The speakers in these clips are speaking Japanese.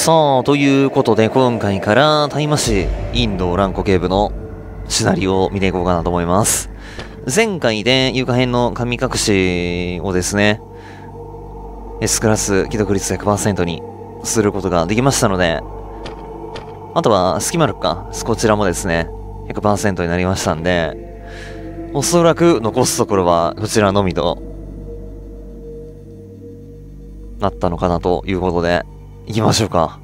さあ、ということで、今回からタイマシインド乱固形部のシナリオを見ていこうかなと思います。前回で床編の神隠しをですね、S クラス既読率 100% にすることができましたので、あとはスキマルか、こちらもですね、100% になりましたんで、おそらく残すところはこちらのみとなったのかなということで、行きましょうか。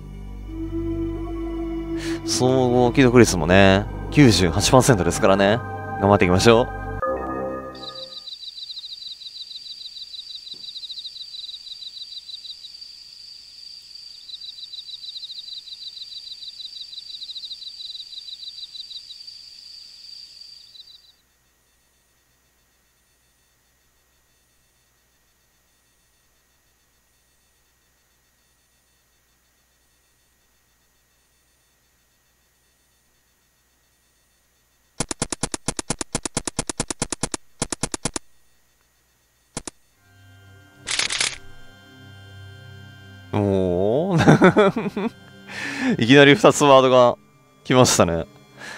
総合既読率もね、98% ですからね。頑張っていきましょう。おーいきなり2つワードが来ましたね。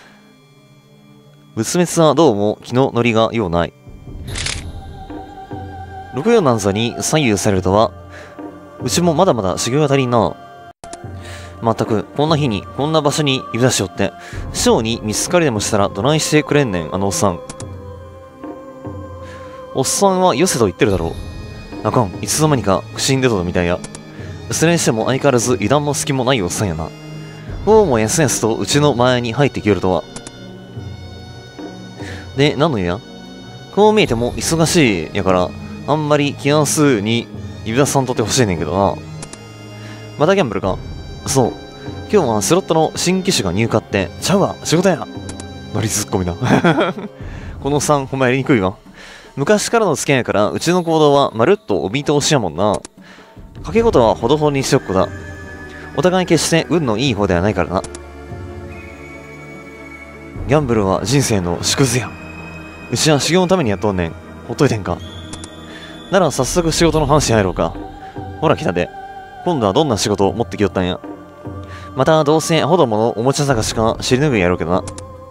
仏滅はどうも気の乗りがようない。六曜なんざに左右されるとは、うちもまだまだ修行が足りんな。まったく、こんな日に、こんな場所に指出しおって、師匠に見つかりでもしたらどないしてくれんねん、あのおっさん。おっさんはよせと言ってるだろう。あかん、いつの間にか死んでとるみたいや。それにしても相変わらず油断も隙もないおっさんやな。こうもやすやすとうちの前に入ってきよるとは。で、何のやこう見えても忙しいやから、あんまり気安数に指出さんとってほしいねんけどな。またギャンブルかそう。今日はスロットの新機種が入荷って、ちゃうわ、仕事やノリツッコミだ。この3、ほんまやりにくいわ。昔からの付き合いやから、うちの行動はまるっとお見通しやもんな。賭け事はほどほどにしとく子だ。お互い決して運のいい方ではないからな。ギャンブルは人生の縮図や。うちは修行のためにやっとんねん。ほっといてんか。なら早速仕事の話入ろうか。ほら来たで。今度はどんな仕事を持ってきよったんや。またどうせアホどものおもちゃ探しか尻拭いやろうけどな。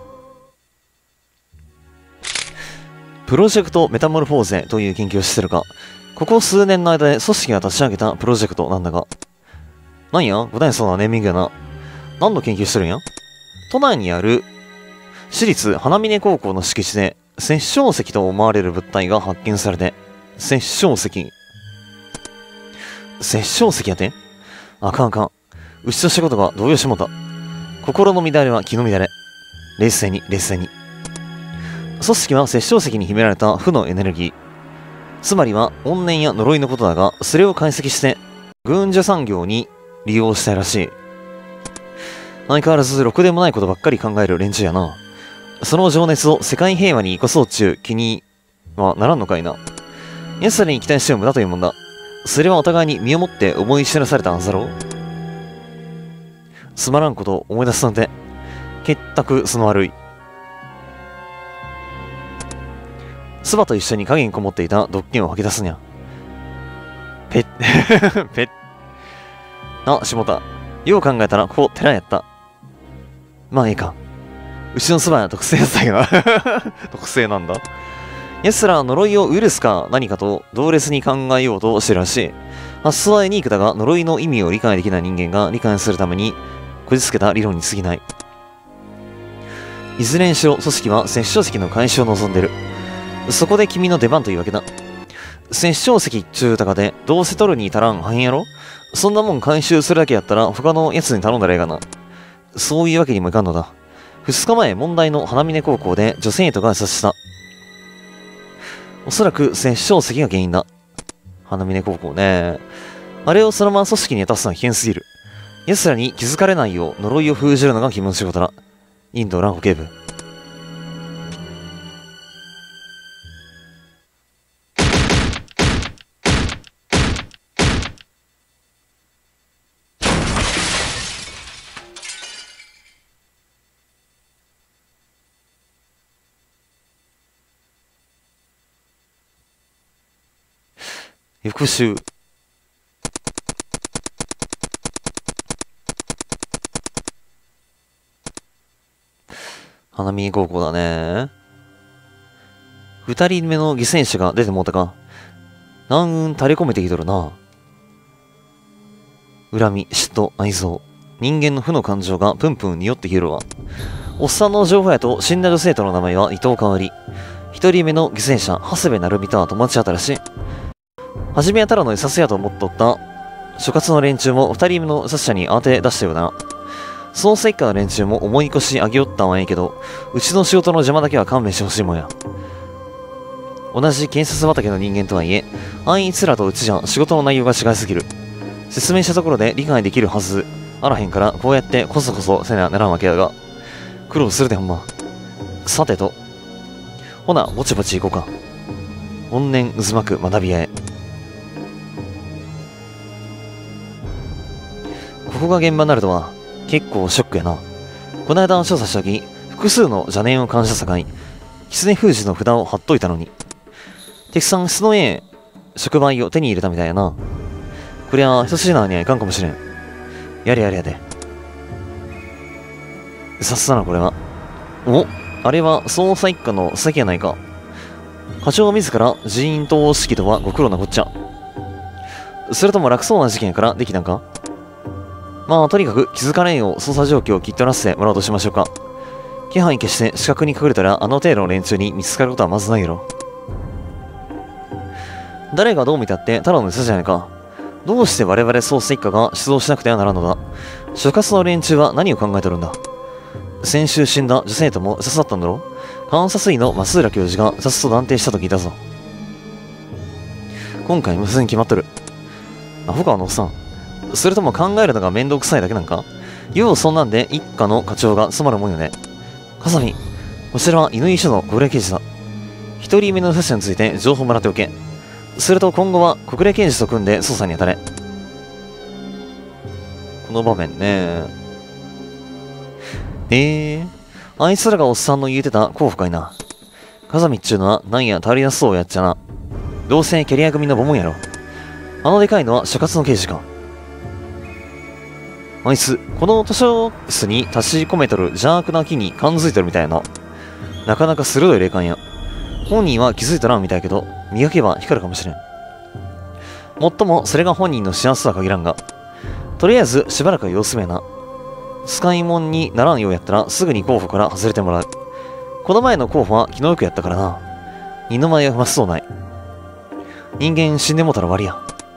プロジェクトメタモルフォーゼという研究をしてるか。ここ数年の間で組織が立ち上げたプロジェクトなんだが。なんや答えそうなネーミングやな。何の研究してるんや都内にある私立花峰高校の敷地で殺生石と思われる物体が発見されて、殺生石。殺生石やてあかんあかん。うちとしたことが動揺しもた。心の乱れは気の乱れ。冷静に、冷静に。組織は殺生石に秘められた負のエネルギー。つまりは怨念や呪いのことだが、それを解析して、軍需産業に利用したいらしい。相変わらずろくでもないことばっかり考える連中やな。その情熱を世界平和に生かそうっちゅう気にはならんのかいな。奴らに期待しても無駄というもんだ。それはお互いに身をもって思い知らされたはずだろう。つまらんことを思い出すなんて、結託その悪い。スバと一緒に影にこもっていた毒気を吐き出すにゃ。ペッ、ペッ。あ、しもた。よう考えたら、ここ、寺やった。まあいいか。うちのスバは特製やつだけどな。特製なんだ。奴ら呪いをウイルスか何かと同列に考えようとしてるらしい。発想はユニークだが、呪いの意味を理解できない人間が理解するためにこじつけた理論に過ぎない。いずれにしろ、組織は殺生石の回収を望んでる。そこで君の出番というわけだ。殺生石っちゅうたかで、どうせ取るに足らんはんやろそんなもん回収するだけやったら、他の奴に頼んだらええがな。そういうわけにもいかんのだ。2日前、問題の花峰高校で女性徒が自殺した。おそらく殺生石が原因だ。花峰高校ね。あれをそのまま組織に渡すのは危険すぎる。奴らに気づかれないよう呪いを封じるのが君の仕事だ。インド乱保警部。復讐。 花見高校だね。二人目の犠牲者が出てもうたか。南雲垂れ込めてきとるな。恨み、嫉妬、愛憎。人間の負の感情がプンプン匂ってきるわ。おっさんの情報やと死んだ女生徒の名前は伊藤香織。一人目の犠牲者、長谷部成美とは友達だったらしい。はじめはただの自殺やと思っとった所轄の連中も二人目の自殺者に当て出したようだな。捜査一課の連中も重い腰上げよったんはいいけど、うちの仕事の邪魔だけは勘弁してほしいもんや。同じ検察畑の人間とはいえ、あいつらとうちじゃ仕事の内容が違いすぎる。説明したところで理解できるはずあらへんから、こうやってこそこそせなならんわけだが、苦労するでほんま。さてと。ほな、ぼちぼち行こうか。怨念渦巻く学び屋へ。ここが現場になるとは、結構ショックやな。この間調査した時、複数の邪念を感じた境、狐封じの札を貼っといたのに。敵さん質のええ触媒を手に入れたみたいやな。こりゃ、一筋縄にはいかんかもしれん。やれやれやで。さっさなこれは。お、あれは捜査一課の佐々木やないか。課長自ら人員等指揮とはご苦労なこっちゃ。それとも楽そうな事件やからできたんか。まあ、とにかく気づかれんよう捜査状況を聞き取らせてもらおうとしましょうか。気配消して死角に隠れたらあの程度の連中に見つかることはまずないやろ。誰がどう見たってただの自殺じゃないか。どうして我々捜査一課が出動しなくてはならんのだ。所轄の連中は何を考えとるんだ。先週死んだ女性とも自殺だったんだろ。監察医の増浦教授が自殺と断定したと聞いたぞ。今回無数に決まっとる。アホかあのおっさん。それとも考えるのが面倒くさいだけなんか。ようそんなんで一課の課長が務まるもんよね。笠見、こちらは乾署の小暮刑事だ。一人目の殺者について情報もらっておけ。すると今後は小暮刑事と組んで捜査に当たれ。この場面ね。あいつらがおっさんの言うてた候補かいな。風見っちゅうのはなんや足りなそうやっちゃな。どうせキャリア組のボモンやろ。あのでかいのは所轄の刑事か。あいつ、この図書室に立ち込めとる邪悪な木に感づいとるみたいやな。なかなか鋭い霊感や。本人は気づいとらんみたいやけど、磨けば光るかもしれん。もっとも、それが本人の幸せとは限らんが。とりあえず、しばらくは様子見やな。使い物にならんようやったら、すぐに候補から外れてもらう。この前の候補は気の毒やったからな。二の舞は踏ましそうない。人間死んでもたら終わりや。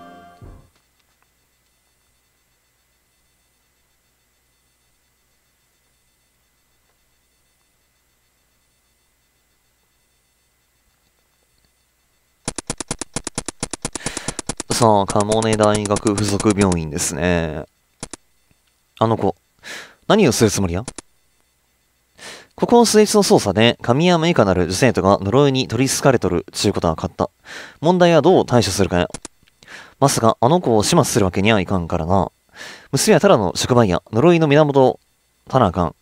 さあ、鴨根大学附属病院ですね。あの子、何をするつもりや。ここ数日の捜査で、神山以下なる女生徒が呪いに取り憑かれとるちゅうことは分かった。問題はどう対処するかや。まさかあの子を始末するわけにはいかんからな。娘はただの触媒や呪いの源をたなあかん。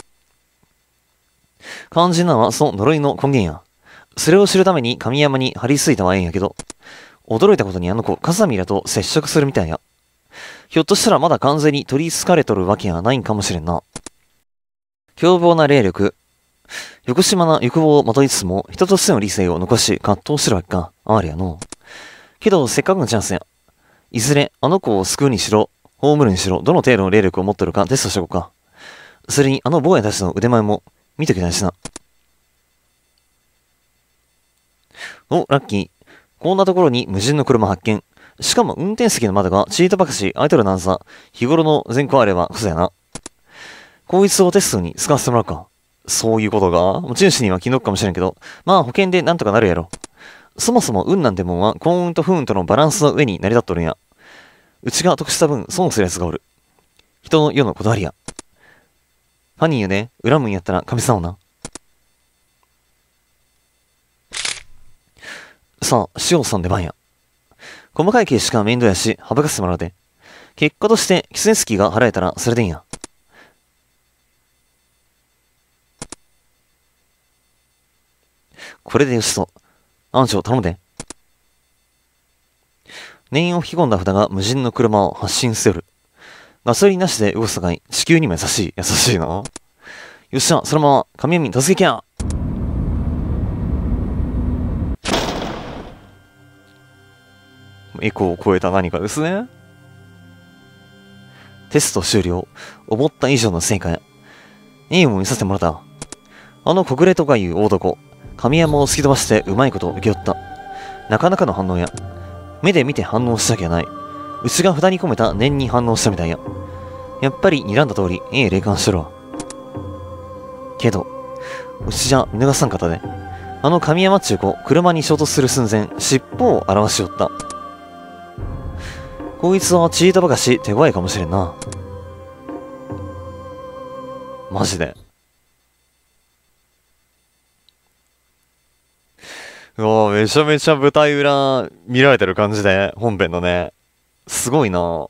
肝心なのはその呪いの根源や。それを知るために神山に張り付いたはええんやけど、驚いたことにあの子、風見らと接触するみたいや。ひょっとしたらまだ完全に取り憑かれとるわけやないんかもしれんな。凶暴な霊力、横島な欲望をまといつつも、人としての理性を残し葛藤してるわけか。あれやの。けど、せっかくのチャンスや。いずれ、あの子を救うにしろ、葬るにしろ、どの程度の霊力を持ってるかテストしておこうか。それに、あの坊やたちの腕前も見ときないしな。お、ラッキー。こんなところに無人の車発見。しかも運転席の窓がチートばかし開いとるなんさ。日頃の善行あればクソやな。こいつをテストに使わせてもらうか。そういうことが持ち主には気の毒かもしれんけど、まあ保険でなんとかなるやろ。そもそも運なんてもんは幸運と不運とのバランスの上に成り立っとるんや。うちが得した分損する奴がおる。人の世のこだわりや。ファニーよね。恨むんやったら神様な。さあ、塩さん出番や。細かい形式は面倒やし、省かせてもらうで。結果として、キツネスキーが払えたら、それでいいんや。これでよしと。案長頼むで。念を吹き込んだ札が無人の車を発進しておる。ガソリンなしで動くさかい、地球にも優しいな。 よっしゃ、そのまま、神闇に助けきゃ。エコーを超えた何かですね。テスト終了。思った以上の成果や。いいもん見させてもらった。あの小暮とかいう大男、神山を突き飛ばしてうまいこと受け負った。なかなかの反応や。目で見て反応したきゃない。うちが札に込めた念に反応したみたいや。やっぱり睨んだ通り、霊感してるわ。けど、うちじゃ見逃さんかったで。あの神山っちゅう子、車に衝突する寸前、尻尾を表しよった。こいつはチートばかし手強いかもしれんな。マジで。うわめちゃめちゃ舞台裏見られてる感じで、本編のね。すごいな。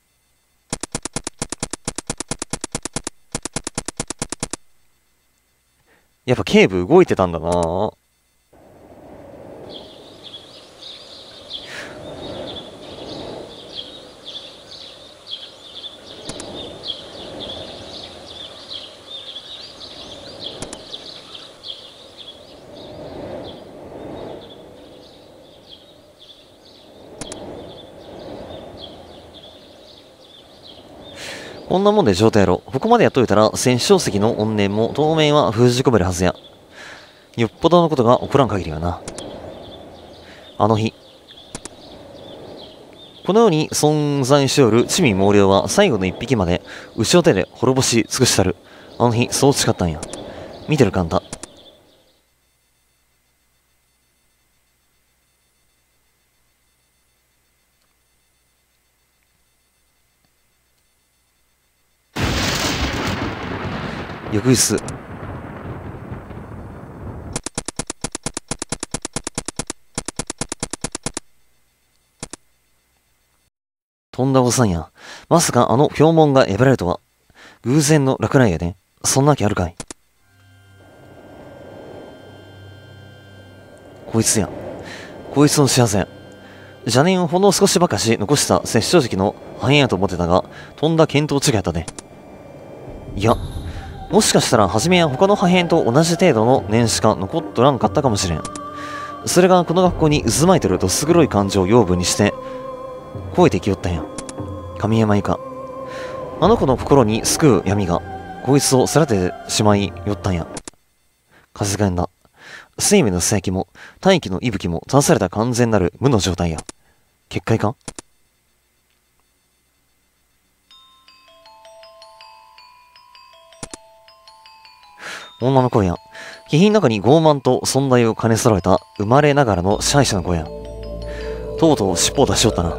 やっぱ警部動いてたんだな。こんなもんで状態やろ。ここまでやっといたら、戦勝石の怨念も当面は封じ込めるはずや。よっぽどのことが起こらん限りはな。あの日。このように存在しおる地味猛量は最後の一匹まで牛を手で滅ぼし尽くしたる。あの日、そう誓ったんや。見てるかんた。翌日。とんだおさんや。まさかあの氷門が破られるとは。偶然の落雷やで。そんな気あるかい。こいつや。こいつの仕業や。邪念をほんの少しばかし残した殺生石の破片やと思ってたが、とんだ見当違いやったで。いや、もしかしたら初めは他の破片と同じ程度の念しか残っとらんかったかもしれん。それがこの学校に渦巻いてるどす黒い感情を養分にして、超えてきよったんや。神山以下。あの子の心に救う闇が、こいつをさらてしまいよったんや。風がんだ。生命の佐伯も、大気の息吹も正された完全なる無の状態や。結界か。女の声や。気品の中に傲慢と存在を兼ね揃えた生まれながらの支配者の声や。とうとう尻尾を出しよったな。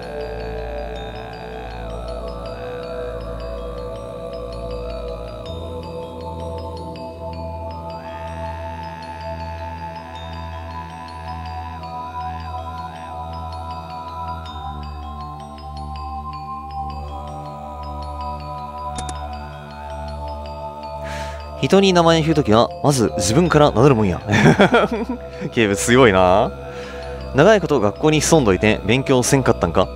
人に名前を言うときは、まず自分から名乗るもんや。警部強いな。長いこと学校に潜んどいて勉強せんかったんか。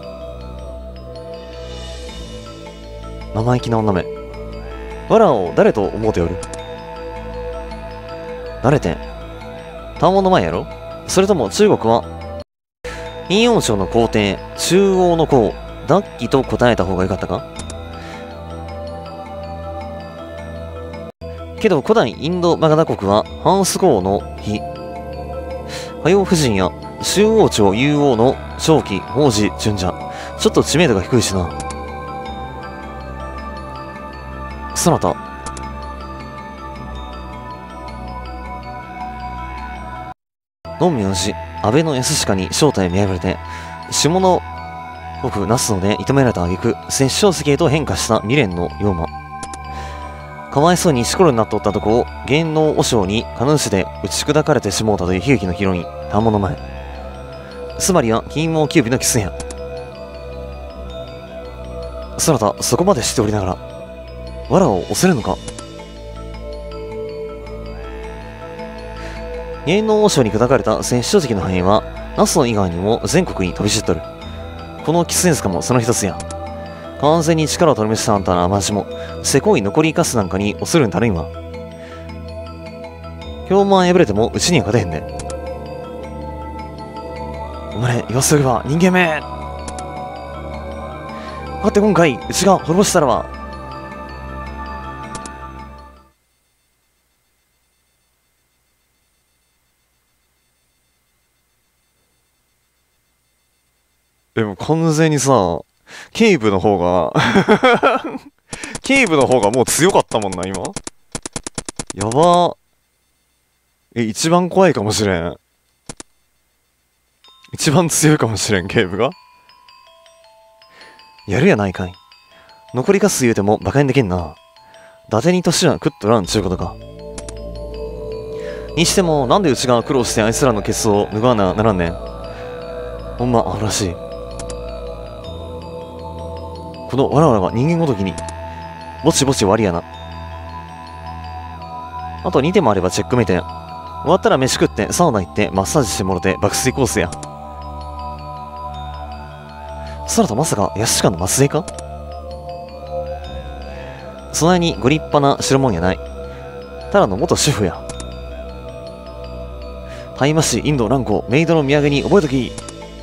生意気な女め。わらを誰と思うておる。誰て。単門の前やろ。それとも中国は陰陽省の皇帝、中央の皇、ダッキと答えた方がよかったか。けど古代インドマガダ国はハンス号の日、ハヨ夫人や周王朝雄王の長期法事順者、ちょっと知名度が低いしな。そなたのんみの氏安倍の安親に正体を見破られて下の国那須ので射止められた挙句殺生石へと変化した未練の妖魔。かわいそうに石ころになっとったとこを芸能和尚にカヌーシで打ち砕かれてしもうたという悲劇のヒロイン、反物前。つまりは金毛キュービのキスや。そなたそこまでしておりながら藁を恐れるのか。芸能和尚に砕かれた殺生石の破片は那須の以外にも全国に飛び散っとる。このキスエンスカもその一つや。 完全に力を取り戻したあんたなマジも、せこい残りカスなんかに恐るに足るんわ。今日も敗れてもうちには勝てへんで。お前、要するは人間め。だって今回、うちが滅ぼしたらは。でも完全にさ、警部の方が警部の方がもう強かったもんな、今。やば。一番怖いかもしれん。一番強いかもしれん、警部が。やるやないかい。残りカス言うても馬鹿にできんな。伊達に年は食っとらんちゅうことか。にしても、なんでうちが苦労してあいつらのケツを脱がなならんねん。ほんま、あるらしい。このわらわらが人間ごときに、ぼちぼち割りやな。あと2手もあればチェックメイトや。終わったら飯食ってサウナ行ってマッサージしてもろて爆睡コースや。そらとまさかヤシカの末裔か？そないにご立派な代物やない。ただの元主婦や。大麻市インド蘭光メイドの土産に覚えとき。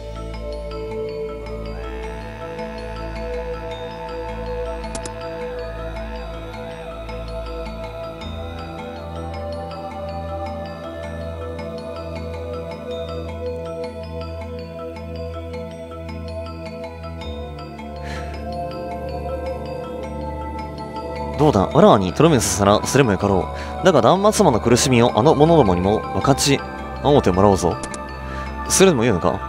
どうだ、わらわにとどめさせたらすれもよかろう。だが断末魔の苦しみをあの者どもにも分かち合うてもらおうぞ。それでも言うのか？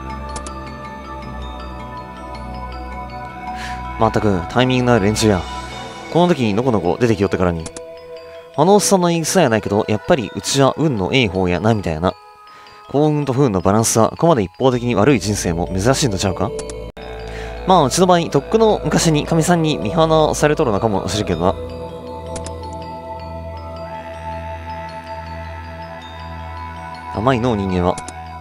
まったくタイミングのある連中や。この時にのこのこ出てきよってからに。あのおっさんの言い草やないけど、やっぱりうちは運のええ方やなみたいやな。幸運と不運のバランスはここまで一方的に悪い人生も珍しいのちゃうか？まあうちの場合、とっくの昔に神さんに見放されとるのかもしれんけどな。甘いの人間は。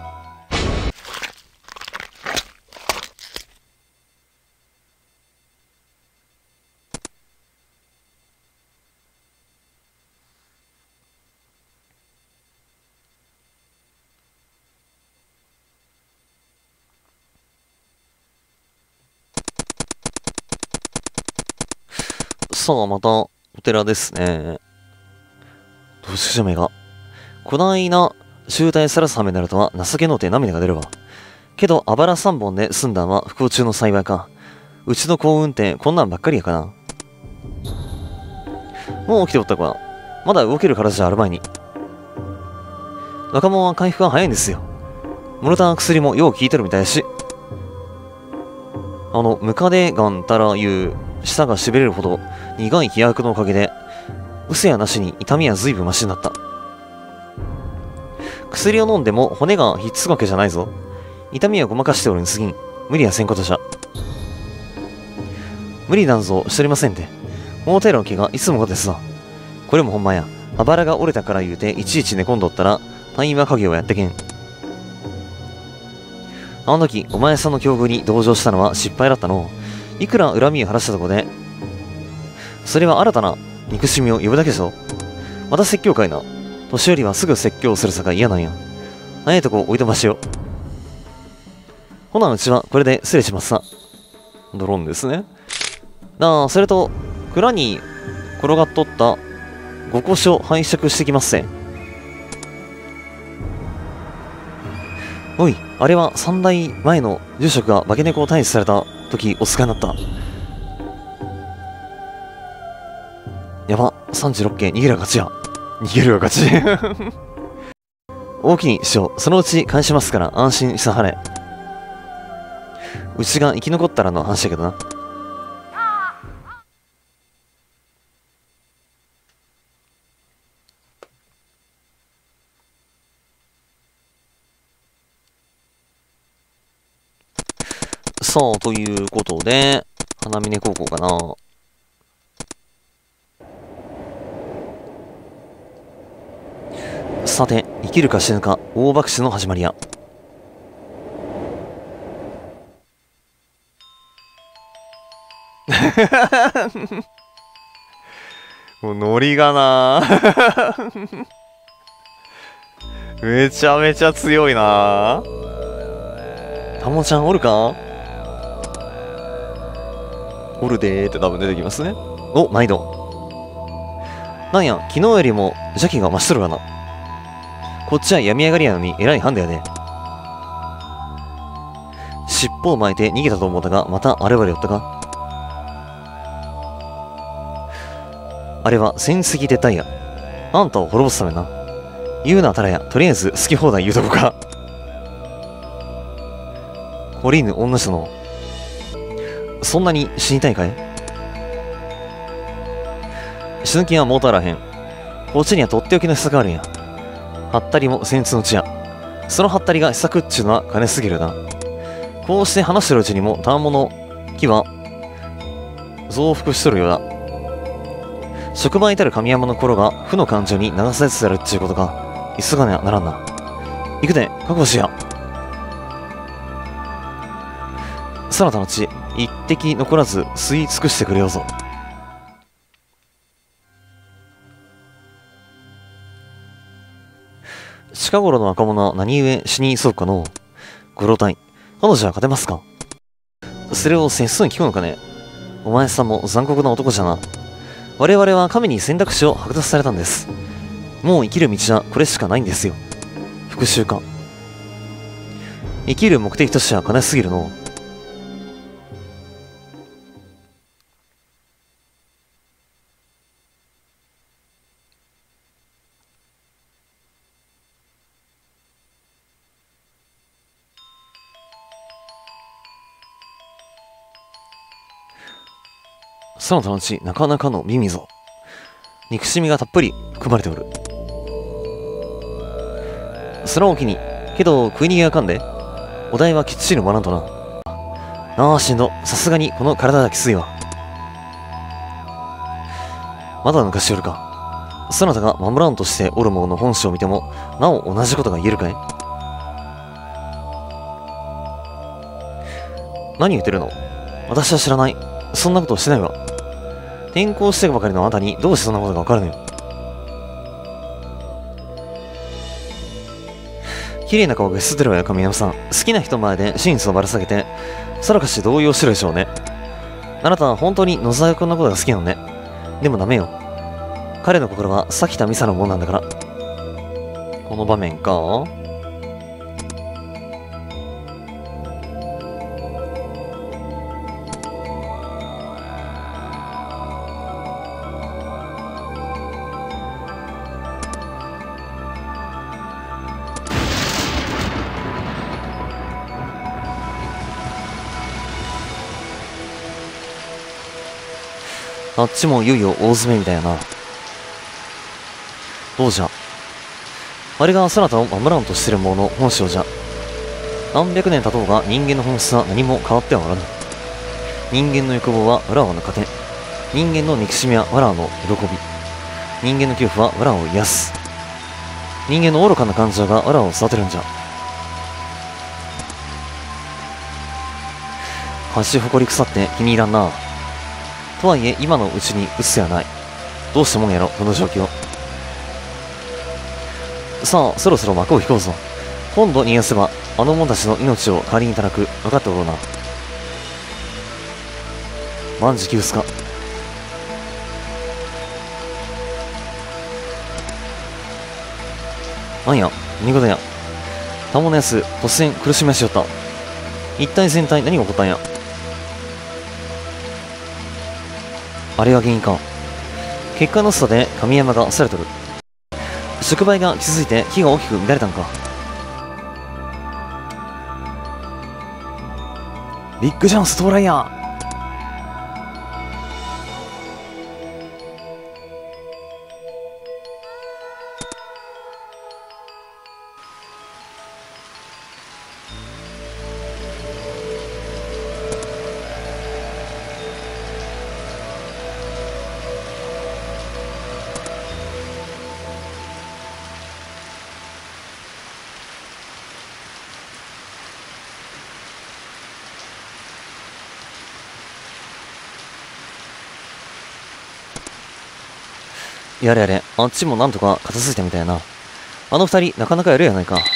さあ、また、お寺ですね。どうしじゃめが。こないな、集大さらすはめになるとは情けのうて涙が出るわ。けど、あばら3本で済んだんは不幸中の幸いか。うちの幸運ってこんなんばっかりやかな。もう起きておったか。まだ動ける体じゃある前に。若者は回復が早いんですよ。もろた薬もよう効いてるみたいやし。ムカデガンたらいう舌が痺れるほど苦い飛薬のおかげで、うせやなしに痛みは随分マシになった。薬を飲んでも骨がひっつくわけじゃないぞ。痛みはごまかしておるに過ぎん。無理はせんことじゃ。無理なんぞしておりませんて。この程度の怪我いつもがですわ。これもほんまや。あばらが折れたから言うていちいち寝込んどったら退院は家業はやってけん。あの時お前さんの境遇に同情したのは失敗だったの。いくら恨みを晴らしたとこで、それは新たな憎しみを呼ぶだけぞ。また説教かいな。年寄りはすぐ説教するさか嫌なんや。早いとこ置いとましよ。ほなうちはこれで失礼しますさ。ドローンですね。それと、蔵に転がっとった5個書拝借してきますせ。おい、あれは3代前の住職が化け猫を退治された時お使いになった。やば、36件逃げるが勝ちや。逃げるが勝ち。大きにしよう。そのうち返しますから安心したはれ。うちが生き残ったらの話だけどな。さあ、ということで、花峰高校かな。さて、生きるか死ぬか、大爆死の始まりや。 もうノリがなめちゃめちゃ強いな。タモちゃんおるか？おるでーって多分出てきますね。お、毎度。なんや、昨日よりも邪気が増しとるがな。こっちは病み上がりやのに偉いハンデやで。尻尾を巻いて逃げたと思ったが、またあればれよったか。あれは戦績撤退や。あんたを滅ぼすためな。言うなたらや、とりあえず好き放題言うとこか。懲りぬ女子の。そんなに死にたいかい？死ぬ気はもうたらへん。こっちにはとっておきの秘策があるんや。はったりも戦慄の地や。そのはったりが秘策っちゅうのは金すぎるな。こうして話してるうちにも、たわもの木は増幅しとるようだ。職場に至る神山の頃が負の感情に流されつつあるっちゅうことか。急がねばならんな。行くで、覚悟しや。そなたの血、一滴残らず吸い尽くしてくれようぞ。近頃の若者は何故死に急ぐかのう。ご老体、彼女は勝てますか？それを節操に聞くのかね。お前さんも残酷な男じゃな。我々は神に選択肢を剥奪されたんです。もう生きる道はこれしかないんですよ。復讐か。生きる目的としては金すぎるのう。その他の血、なかなかの美味ぞ。憎しみがたっぷり含まれておる。そのおきに、けど食い逃げがあかんで。お題はきっちりもらんとな。ああ、しんど。さすがにこの体がきついわ。まだ抜かしよるか。そなたが守らんとしておる者の本性を見ても、なお同じことが言えるかい？何言ってるの？私は知らない。そんなことをしてないわ。転校してばかりのあなたにどうしてそんなことがわかるのよ。綺麗な顔がすってるわよ、神山さん。好きな人前で真実をばらさげて、さらかし動揺してるでしょうね。あなたは本当に野沢君のことが好きなのね。でもダメよ。彼の心は咲田美沙のものなんだから。この場面か。あっちもいよいよ大詰めみたいやな。どうじゃ。あれがそなたを守らんとしてる者の本性じゃ。何百年経とうが人間の本質は何も変わってはおらぬ。人間の欲望はわらわの糧。人間の憎しみはわらわの喜び。人間の恐怖はわらわを癒す。人間の愚かな感情がわらわを育てるんじゃ。恥誇り腐って気に入らんな。とはいえ今のうちに打つせはない。どうしてもんやろこの状況。さあそろそろ幕を引こうぞ。今度逃がせばあの者たちの命を代わりにいただく。分かっておろうな。万事休すか。なんや見事や。タモのやつ突然苦しみましよった。一体全体何が起こったんや。あれが原因か。結果の差で神山がされとる。触媒が気づいて火が大きく乱れたんか。ビッグチャンス到来や。 やれやれ、あっちもなんとか片付いたみたいやな。あの二人、なかなかやるやないか。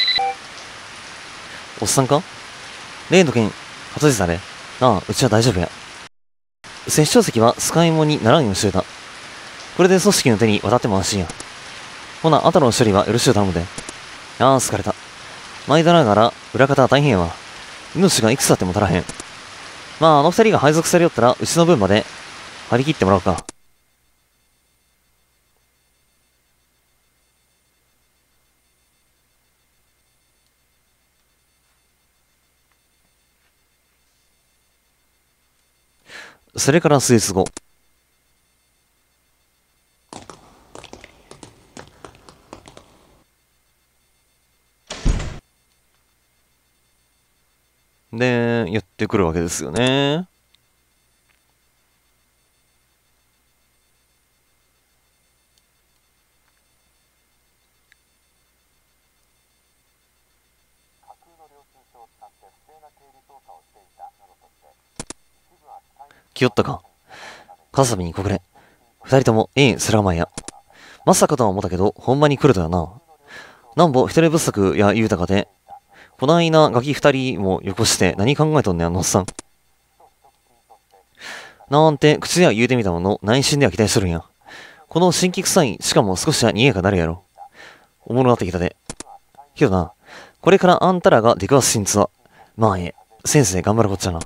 おっさんか？例の件、片付いたね。なあ、うちは大丈夫や。殺生石は使い物にならんようにしといた。これで組織の手に渡っても安心や。ほな、あとの処理はよろしゅう頼むで。ああ、疲れた。毎度ながら、裏方は大変やわ。命がいくつあっても足らへん。まあ、あの二人が配属されよったら、うちの分まで、張り切ってもらおうか。それから数日後。で、やってくるわけですよね。来よったか。カサビに国れ。二人とも、スラマや。まさかとは思ったけど、ほんまに来るとやな。なんぼ一人不足や言うたかで、こないなガキ二人もよこして何考えとんねん、あのおっさん。なんて口では言うてみたもの、内心では期待しとるんや。この新規臭い、しかも少しは賑やかなるやろ。おもろなってきたで。けどな、これからあんたらが出くわす真実は、まあ先生頑張るこっちゃな。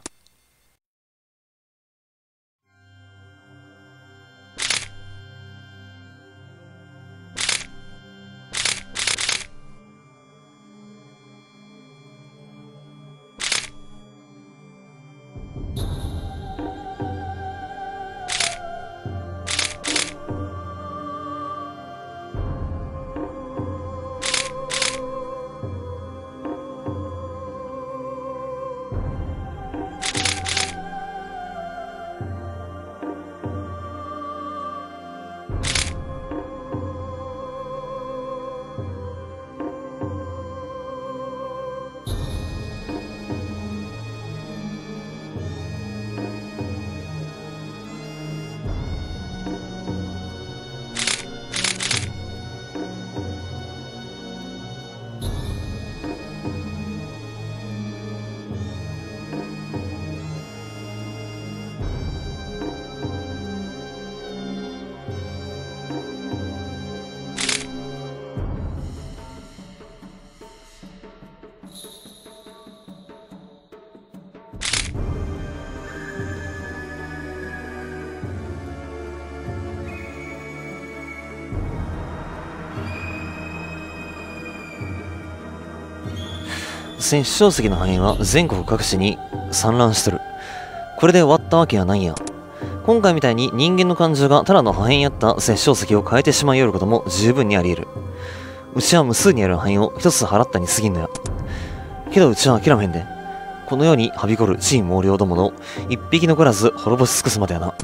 戦死小石の範囲は全国各地に散乱しとる。これで終わったわけやないんや。今回みたいに人間の感情がただの破片やった殺生石を変えてしまいよることも十分にあり得る。うちは無数にある範囲を一つ払ったに過ぎんのや。けどうちは諦めんで。この世にはびこる地位猛量どもの一匹残らず滅ぼし尽くすまでやな。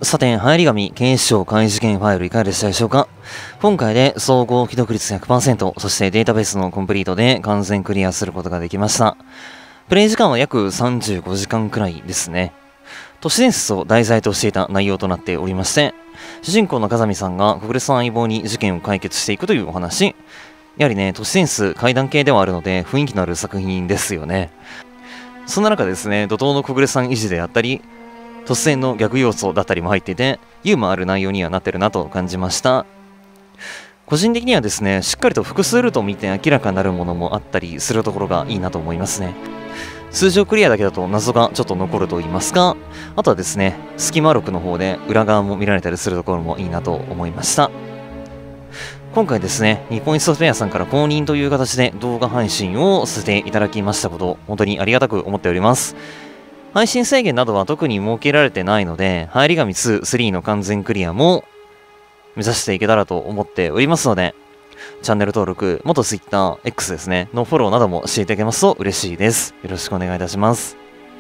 さて、入り紙、警視庁開示件ファイルいかがでしたでしょうか。今回で総合既読率 100%、そしてデータベースのコンプリートで完全クリアすることができました。プレイ時間は約35時間くらいですね。都市伝説を題材としていた内容となっておりまして、主人公の風見さんが小暮さん相棒に事件を解決していくというお話。やはりね、都市伝説怪談系ではあるので雰囲気のある作品ですよね。そんな中ですね、怒涛の小暮さん維持であったり、突然のギャグ要素だったりも入っていて、ユーモアある内容にはなってるなと感じました。個人的にはですね、しっかりと複数ルートを見て明らかになるものもあったりするところがいいなと思いますね。通常クリアだけだと謎がちょっと残ると言いますか、あとはですね、隙間録の方で裏側も見られたりするところもいいなと思いました。今回ですね、日本一ソフトウェアさんから公認という形で動画配信をさせていただきましたこと、本当にありがたく思っております。配信制限などは特に設けられてないので、入り紙2、3の完全クリアも目指していけたらと思っておりますので、チャンネル登録、元 Twitter、X ですね、のフォローなどもしていただけますと嬉しいです。よろしくお願いいたします。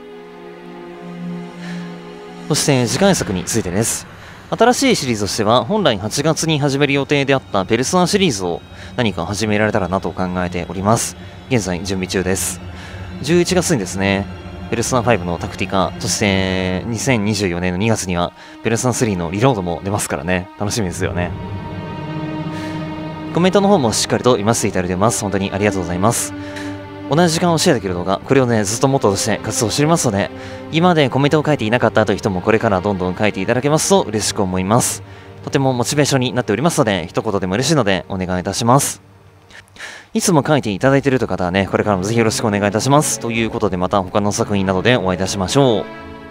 そして次回作についてです。新しいシリーズとしては、本来8月に始める予定であったペルソナシリーズを何か始められたらなと考えております。現在準備中です。11月にですね、ペルソナ5のタクティカ、そして2024年の2月にはペルソナ3のリロードも出ますからね、楽しみですよね。コメントの方もしっかりと読ませていただいてます。本当にありがとうございます。同じ時間をシェアできる動画、これをね、ずっとモットーとして活動しておりますので、今までコメントを書いていなかったという人もこれからどんどん書いていただけますと嬉しく思います。とてもモチベーションになっておりますので、一言でも嬉しいのでお願いいたします。いつも書いていただいているという方はね、これからもぜひよろしくお願いいたします。ということでまた他の作品などでお会いいたしましょう。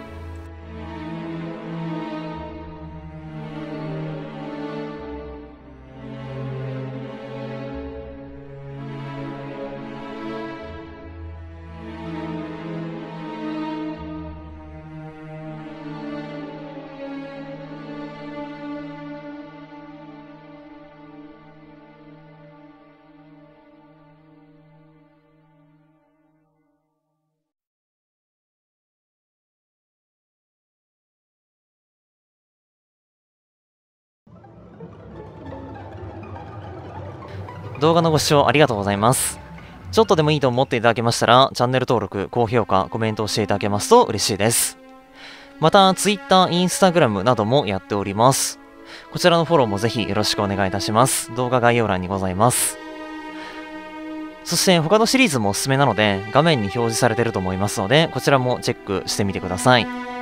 動画のご視聴ありがとうございます。ちょっとでもいいと思っていただけましたら、チャンネル登録、高評価、コメントをしていただけますと嬉しいです。また、Twitter、Instagram などもやっております。こちらのフォローもぜひよろしくお願いいたします。動画概要欄にございます。そして他のシリーズもおすすめなので、画面に表示されていると思いますので、こちらもチェックしてみてください。